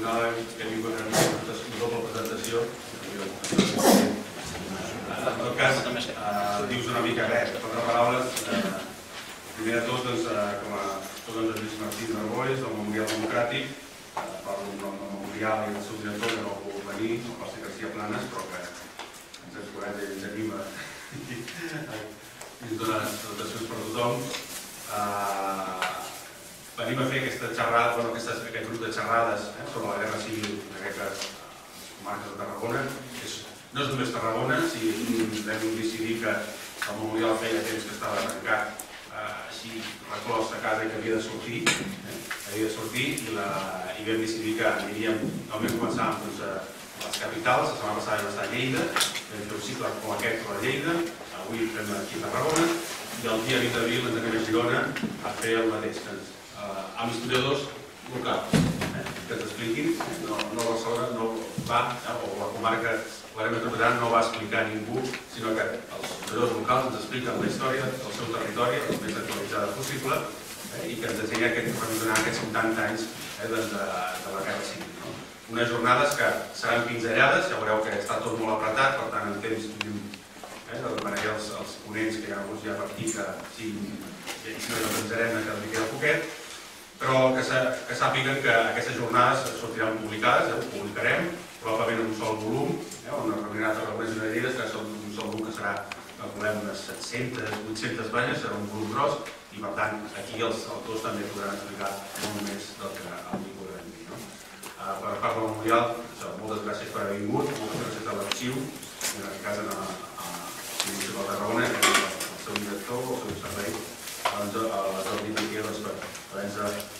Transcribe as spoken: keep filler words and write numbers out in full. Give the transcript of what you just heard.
final hem vingut a una doble presentació. En tot cas, dius una mica res, quatre paraules. Primer de tot, com a soc en Lluís Martí de Boix, del Memorial Democràtic, parlo en nom del Memorial i del seu director, que no ha pogut venir, el José García Planas, però que ens encoratja i ens anima i ens dona salutacions per tothom. Venim a fer aquesta xerrada, aquest grup de xerrades sobre la guerra civil en aquestes comarques de Tarragona. No és només Tarragona, si vam decidir que el Memorial feia temps que estava tancat així reclòs a casa i que havia de sortir, havia de sortir i vam decidir que aniríem, normalment començàvem a les capitals, la setmana passada vam estar a Lleida, vam fer un cicle com aquest a Lleida, avui fem aquí a Tarragona i el dia vint d'abril ens anem a Girona a fer el mateix, amb historiadors locals, que ens expliquin, no Barcelona no va, o la comarca l'àrea metropolitana no va explicar a ningú, sinó que els historiadors locals ens expliquen la història del seu territori, el més actualitzada possible, i que ens ensenya aquests vuitanta anys de la guerra civil. Unes jornades que seran pinzellades, ja veureu que està tot molt apretat, per tant en temps demanaré als ponents que hi ha hagut ja per aquí que siguin, si no ens pensarem que els queda poquet, però que sàpiguen que aquestes jornades sortiran publicades, ho publicarem, probablement en un sol volum, on es reuniran totes les idees, que són un sol volum que serà, calculem, unes set-centes, vuit-centes pàgines, serà un volum gros, i per tant aquí els autors també podran explicar molt més del que avui podrem dir. Per part del Memorial, moltes gràcies per haver vingut, moltes gràcies a l'arxiu, en aquest cas a l'Institut de Tarragona, el seu director, el seu servei, a la Jordi Piqué, per haver-nos